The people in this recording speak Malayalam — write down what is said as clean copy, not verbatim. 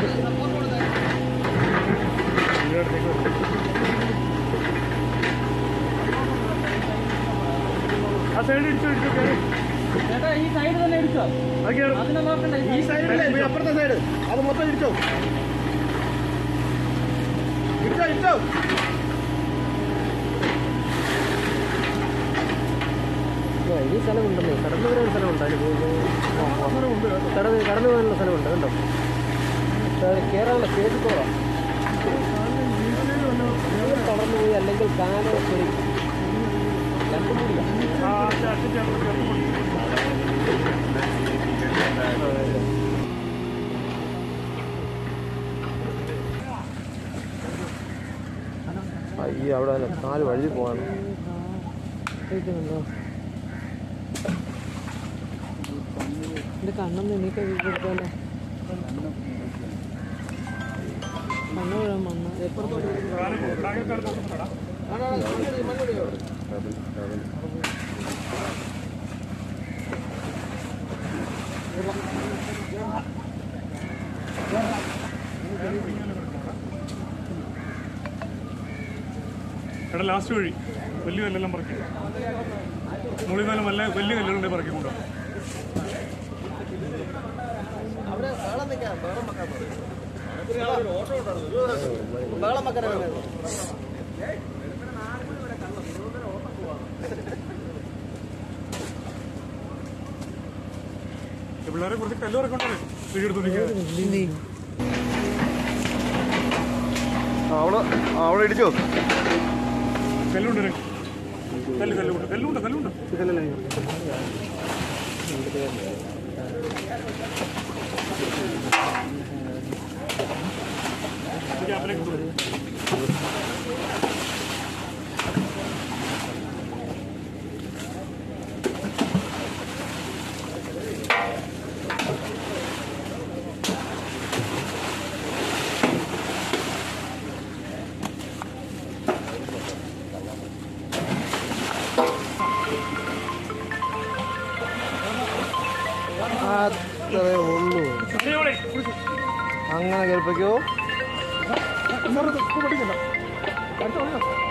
ആ സൈഡ് ഇടിച്ചോ ചേട്ടാ, ഈ സൈഡ് തന്നെ ഇടിച്ചോ? അതിനെ നോക്കണ്ട, ഈ സൈഡിലെ അപ്പുറത്തെ സൈഡ് അത് മൊത്തം ഇടിച്ചോ. ഇടിച്ചോ ഈ സ്ഥലമുണ്ടല്ലേ, കടന്നു വരാനുള്ള സ്ഥലമുണ്ട്. അതിന് കടന്നു പോകാനുള്ള സ്ഥലമുണ്ട്. കണ്ടോ, കയറാനുള്ള സ്റ്റേജ് കുറവാണ്. തളർന്നു പോയി അല്ലെങ്കിൽ കാല് ശരി രണ്ടും കൂടില്ല. അയ്യോ, അവിടെ കാല് വഴുതി പോകാണ്. എൻ്റെ കണ്ണൊന്ന് എണീക്കാൻ കൊടുക്കാമല്ലോ. കണ്ണ് വീഴാൻ മണ്ണ് എടാ, ലാസ്റ്റ് വഴി വലിയ കല്ലെല്ലാം പറക്കി, മുകളിൽ നിന്നും വല്ല വലിയ കല്ലുകളുടെ പറക്കിക്കൊണ്ടോ. പിള്ളേരെ കുറച്ച് കല്ല് പറക്കണ്ടേ വീടെടുത്തോണ്ടിരിക്കുക. അവിടെ ഇടിച്ചോ? കല്ലുണ്ട്, കല്ലുണ്ട്. അത്രേ ഉള്ളൂ. അങ്ങനെ കേൾപ്പിക്കോ.